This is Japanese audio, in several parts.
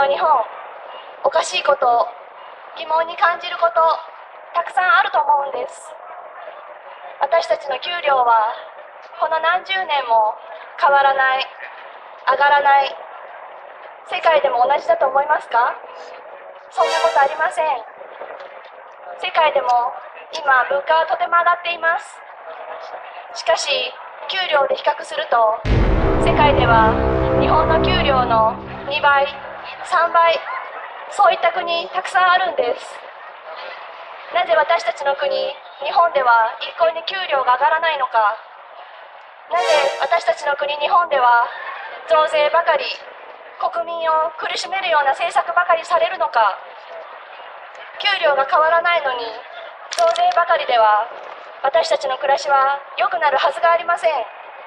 の日本、おかしいこと、疑問に感じること、たくさんあると思うんです。私たちの給料はこの何十年も変わらない、上がらない。世界でも同じだと思いますか？そんなことありません。世界でも今物価はとても上がっています。しかし給料で比較すると、世界では日本の給料の2倍、3倍、そういった国たくさんあるんです。なぜ私たちの国、日本では一向に給料が上がらないのか。なぜ私たちの国、日本では増税ばかり、国民を苦しめるような政策ばかりされるのか。給料が変わらないのに増税ばかりでは私たちの暮らしは良くなるはずがありません。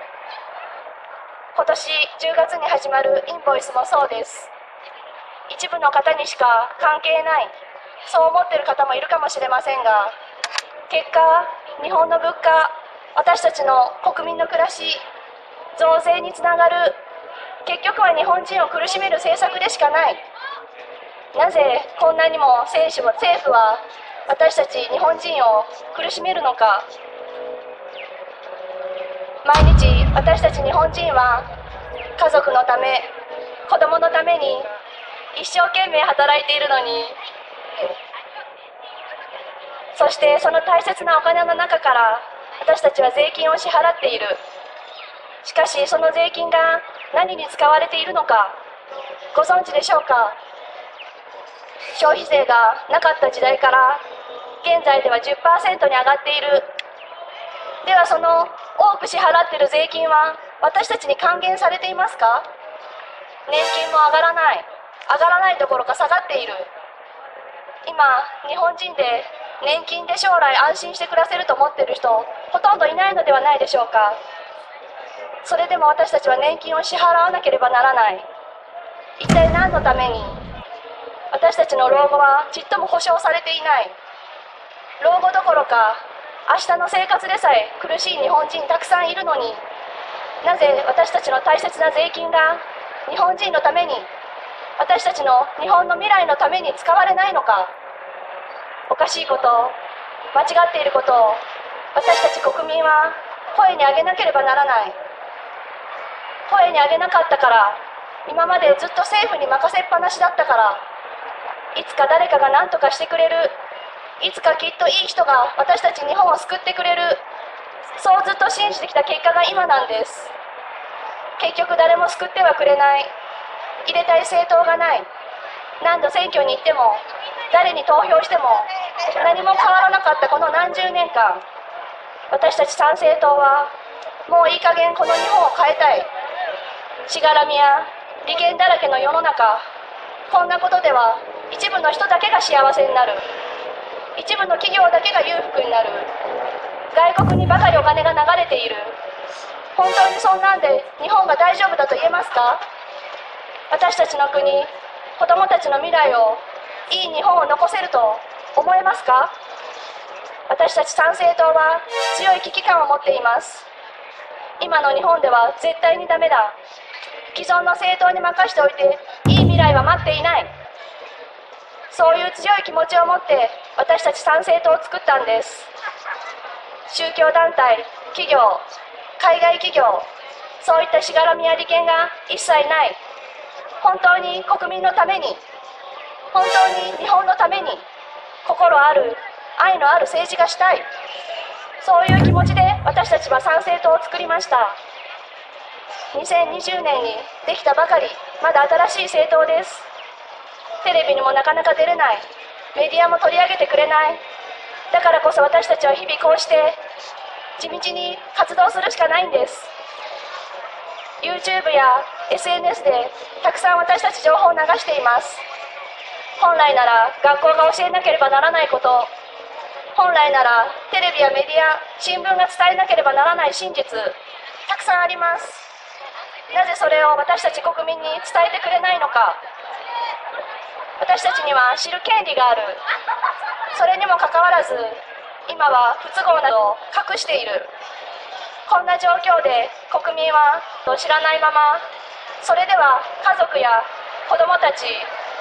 今年10月に始まるインボイスもそうです。一部の方にしか関係ない、そう思っている方もいるかもしれませんが、結果、日本の物価、私たちの国民の暮らし、増税につながる、結局は日本人を苦しめる政策でしかない。なぜこんなにも政府は私たち日本人を苦しめるのか。毎日私たち日本人は家族のため、子供のために一生懸命働いているのに、そしてその大切なお金の中から私たちは税金を支払っている。しかしその税金が何に使われているのかご存知でしょうか。消費税がなかった時代から現在では 10% に上がっている。ではその多く支払っている税金は私たちに還元されていますか？年金も上がらないどころか下がっている。今日本人で年金で将来安心して暮らせると思っている人ほとんどいないのではないでしょうか。それでも私たちは年金を支払わなければならない。一体何のために？私たちの老後はちっとも保障されていない。老後どころか明日の生活でさえ苦しい日本人たくさんいるのに、なぜ私たちの大切な税金が日本人のために、私たちの日本の未来のために使われないのか。おかしいこと、間違っていることを私たち国民は声に上げなければならない。声に上げなかったから、今までずっと政府に任せっぱなしだったから、いつか誰かが何とかしてくれる、いつかきっといい人が私たち日本を救ってくれる、そうずっと信じてきた結果が今なんです。結局誰も救ってはくれない。入れたい政党がない。何度選挙に行っても、誰に投票しても何も変わらなかったこの何十年間、私たち参政党はもういい加減この日本を変えたい。しがらみや利権だらけの世の中、こんなことでは一部の人だけが幸せになる。一部の企業だけが裕福になる。外国にばかりお金が流れている。本当にそんなんで日本が大丈夫だと言えますか？私たちの国、子どもたちの未来を、いい日本を残せると思えますか？私たち参政党は強い危機感を持っています。今の日本では絶対にダメだ。既存の政党に任しておいていい未来は待っていない。そういう強い気持ちを持って私たち参政党を作ったんです。宗教団体、企業、海外企業、そういったしがらみや利権が一切ない。本当に国民のために、本当に日本のために、心ある、愛のある政治がしたい。そういう気持ちで私たちは参政党を作りました。2020年にできたばかり、まだ新しい政党です。テレビにもなかなか出れない。メディアも取り上げてくれない。だからこそ私たちは日々こうして地道に活動するしかないんです。YouTube や SNS でたくさん私たち情報を流しています。本来なら学校が教えなければならないこと、本来ならテレビやメディア、新聞が伝えなければならない真実、たくさんあります。なぜそれを私たち国民に伝えてくれないのか。私たちには知る権利がある。それにもかかわらず、今は不都合などを隠している。こんな状況で国民は知らないまま、それでは家族や子どもたち、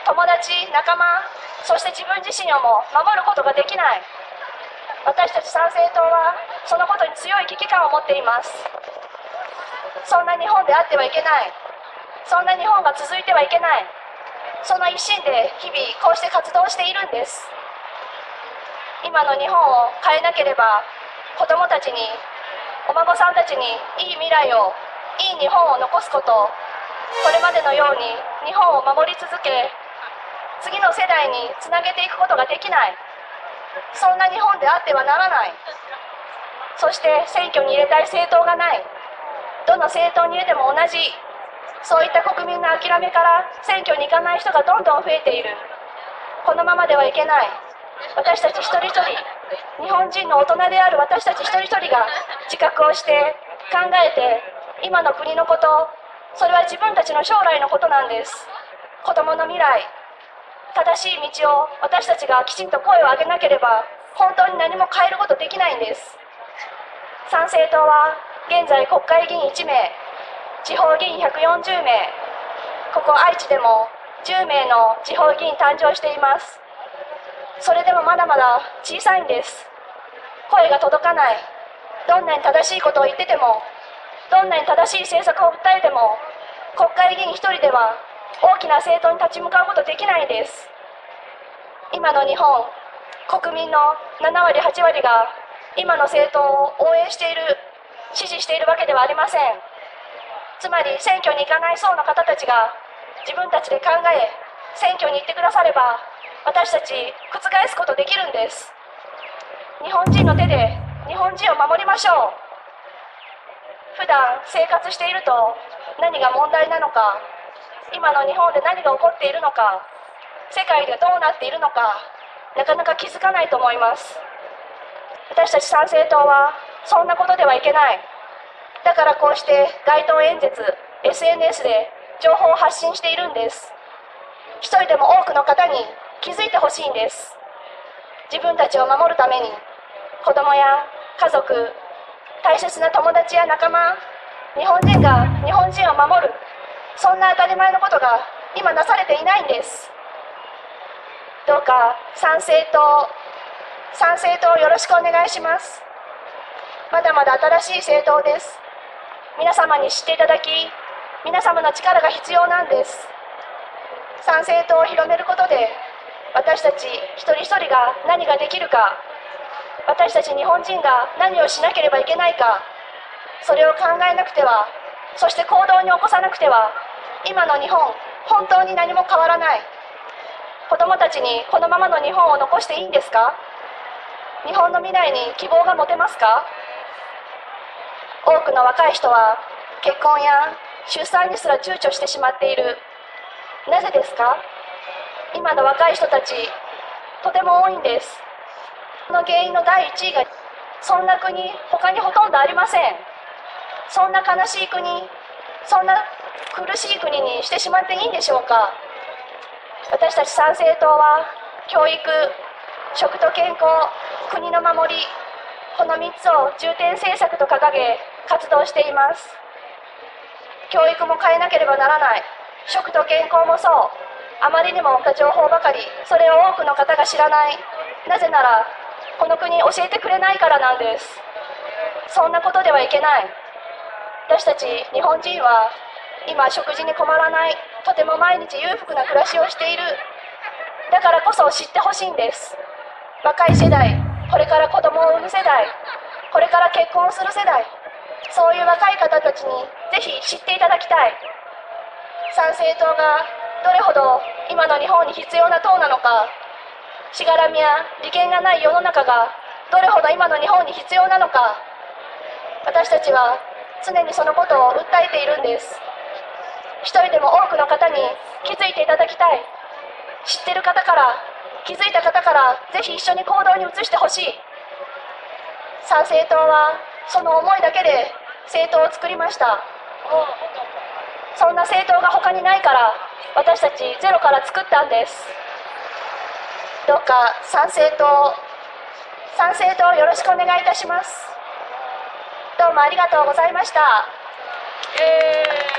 友達、仲間、そして自分自身をも守ることができない。私たち参政党はそのことに強い危機感を持っています。そんな日本であってはいけない。そんな日本が続いてはいけない。その一心で日々こうして活動しているんです。今の日本を変えなければ、子どもたちに、お孫さんたちにいい未来を、いい日本を残すこと、これまでのように日本を守り続け、次の世代につなげていくことができない。そんな日本であってはならない。そして選挙に入れたい政党がない。どの政党に入れても同じ。そういった国民の諦めから選挙に行かない人がどんどん増えている。このままではいけない。私たち一人一人、日本人の大人である私たち一人一人が自覚をして考えて、今の国のこと、それは自分たちの将来のことなんです。子どもの未来、正しい道を私たちがきちんと声を上げなければ、本当に何も変えることできないんです。参政党は現在国会議員1名、地方議員140名、ここ愛知でも10名の地方議員誕生しています。それでもまだまだ小さいんです。声が届かない。どんなに正しいことを言ってても、どんなに正しい政策を訴えても、国会議員一人では大きな政党に立ち向かうことできないんです。今の日本、国民の7割、8割が今の政党を応援している、支持しているわけではありません。つまり選挙に行かない層の方たちが自分たちで考え、選挙に行ってくだされば、私たち覆すことできるんです。日本人の手で日本人を守りましょう。普段生活していると何が問題なのか、今の日本で何が起こっているのか、世界でどうなっているのか、なかなか気づかないと思います。私たち参政党はそんなことではいけない。だからこうして街頭演説、SNS で情報を発信しているんです。一人でも多くの方に気づいてほしいんです。自分たちを守るために、子供や家族、大切な友達や仲間、日本人が日本人を守る、そんな当たり前のことが今なされていないんです。どうか参政党よろしくお願いします。まだまだ新しい政党です。皆様に知っていただき、皆様の力が必要なんです。参政党を広めることで、私たち一人一人が何ができるか、私たち日本人が何をしなければいけないか、それを考えなくては、そして行動に起こさなくては、今の日本、本当に何も変わらない。子どもたちにこのままの日本を残していいんですか？日本の未来に希望が持てますか？多くの若い人は結婚や出産にすら躊躇してしまっている。なぜですか？今の若い人たち、とても多いんです。その原因の第一位が、そんな国、他にほとんどありません。そんな悲しい国、そんな苦しい国にしてしまっていいんでしょうか。私たち参政党は、教育、食と健康、国の守り、この3つを重点政策と掲げ、活動しています。教育も変えなければならない。食と健康もそう。あまりにも多情報ばかり、それを多くの方が知らない。なぜなら、この国教えてくれないからなんです。そんなことではいけない。私たち日本人は、今食事に困らない、とても毎日裕福な暮らしをしている。だからこそ知ってほしいんです。若い世代、これから子供を産む世代、これから結婚する世代、そういう若い方たちにぜひ知っていただきたい。参政党がどれほど今の日本に必要な党なのか、しがらみや利権がない世の中がどれほど今の日本に必要なのか、私たちは常にそのことを訴えているんです。一人でも多くの方に気づいていただきたい。知ってる方から、気づいた方からぜひ一緒に行動に移してほしい。参政党はその思いだけで政党を作りました。そんな政党が他にないから私たちゼロから作ったんです。どうか参政党よろしくお願いいたします。どうもありがとうございました。